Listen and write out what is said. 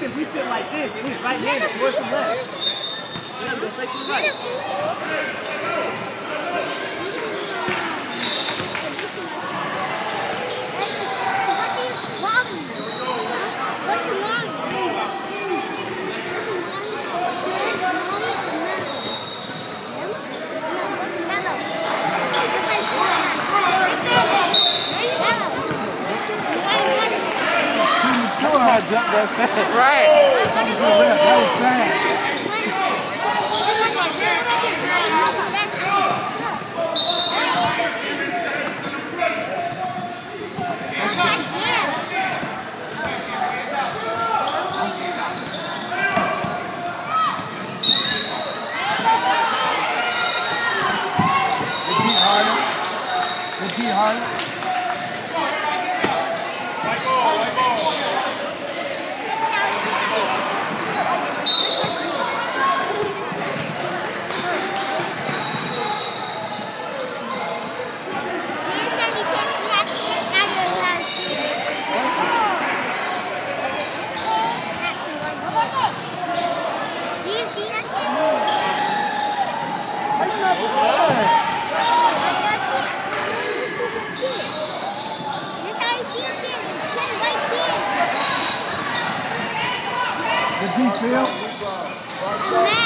if we sit like this, and he's right-handed, towards the left. Yeah, go straight to the right. Jump that fast. Right. That was fast. Repeat harder. Did he feel?